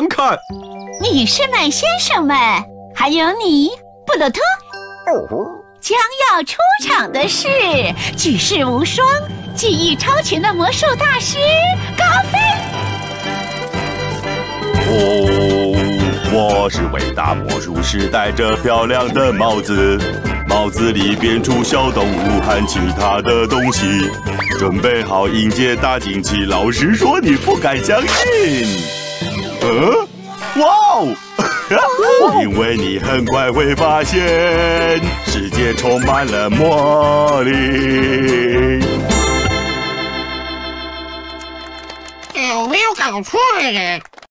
看看。 女士们、先生们，还有你，布鲁托。将要出场的是举世无双、技艺超群的魔术大师高飞。 我是伟大魔术师，戴着漂亮的帽子，帽子里变出小动物和其他的东西，准备好迎接大惊奇。老实说，你不敢相信。哇哦！因为你很快会发现，世界充满了魔力。 有没有搞错呀？